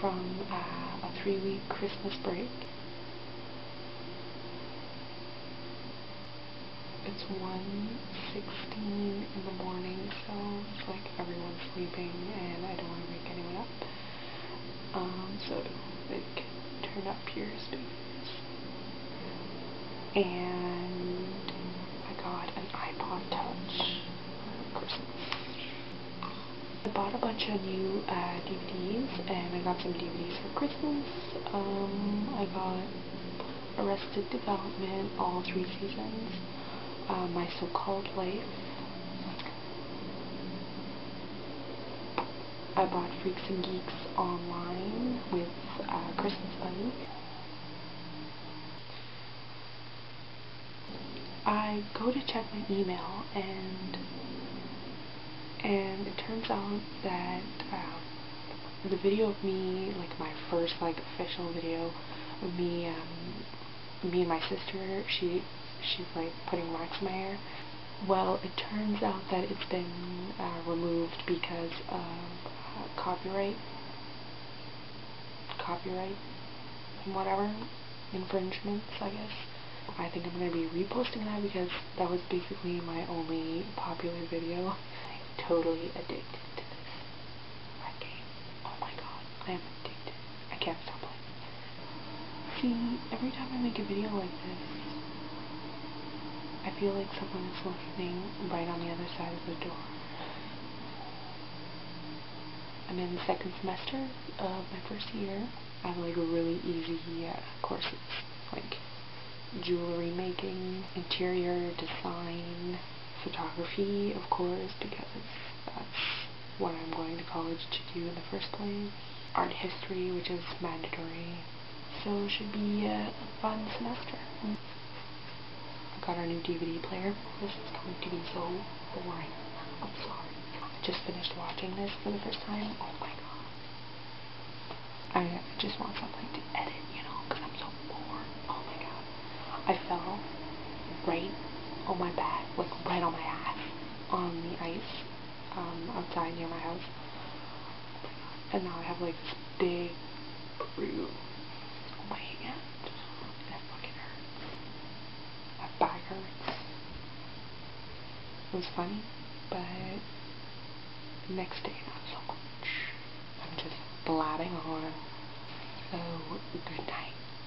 from a 3-week Christmas break. It's 1:16 in the morning, so it's like everyone's sleeping and I don't want to wake anyone up. So like turn up your speakers. And I got an iPod Touch for Christmas. I bought a bunch of new DVDs, and I got some DVDs for Christmas. I got Arrested Development, all 3 seasons, My So-Called Life. I bought Freaks and Geeks Online with Christmas Bunny. I go to check my email, and it turns out that the video of me, like my first like official video of me and my sister, she's like putting wax in my hair. Well, it turns out that it's been removed because of copyright and whatever infringements, I guess. I think I'm going to be reposting that because that was basically my only popular video. I'm totally addicted to this red game. Oh my god, I am addicted. I can't stop playing. See, every time I make a video like this, I feel like someone is listening right on the other side of the door. I'm in the 2nd semester of my first year. I have like really easy courses, like jewelry making, interior design, photography, of course, because that's what I'm going to college to do in the first place, art history, which is mandatory, so it should be a fun semester. I got our new DVD player. This is going to be so boring. I'm sorry. I just finished watching this for the first time. Oh my god. I just want something to edit, you know, because I'm so bored. Oh my god. I fell right on my back, like right on my ass, on the ice outside near my house. Oh my god. And now I have like this big bruise on my hand. That fucking hurts. My back hurts. It was funny, but next day not so much. I'm just blabbing on. So good night.